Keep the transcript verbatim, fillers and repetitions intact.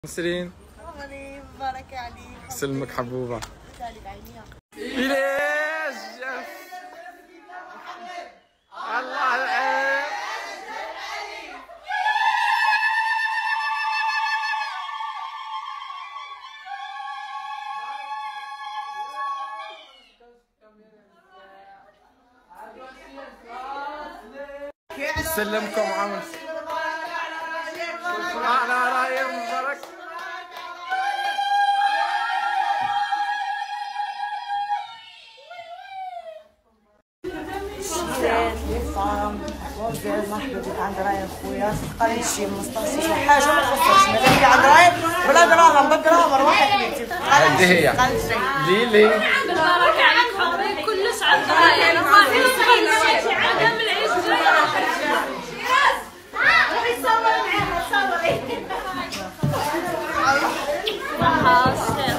نسرين أغني مبارك عليك سلمك حبوبة. ليش الله العين سلمكم عمر انا رايي مبارك. مرحبا بك عند راي خويا، قال شي مصطفى شي حاجه ما تخصكش، مادام هي عند راي بلا دراهم بالدراهم روحي بنتي. هذه هي ليلي مبارك عليك حبيبي، كلش عند راي انا ما في عدم العيش روحي صوري معاها صوري